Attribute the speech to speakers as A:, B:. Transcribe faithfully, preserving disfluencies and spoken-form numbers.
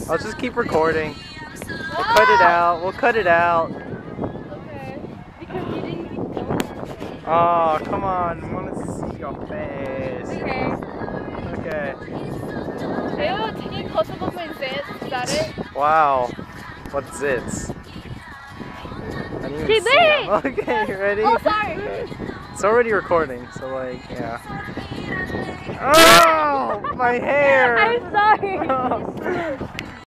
A: I'll just keep recording. We'll cut it out. We'll cut it out.
B: Okay. Because you didn't go.
A: Oh, come on. I want to see your face.
B: Okay.
A: Okay.
B: Ew, take a close up of my zits. Is that it?
A: Wow. What zits? I didn't even
B: She
A: see them. Okay, ready?
B: Oh, sorry.
A: It's already recording, so like, yeah. Oh, my hair!
B: I'm sorry.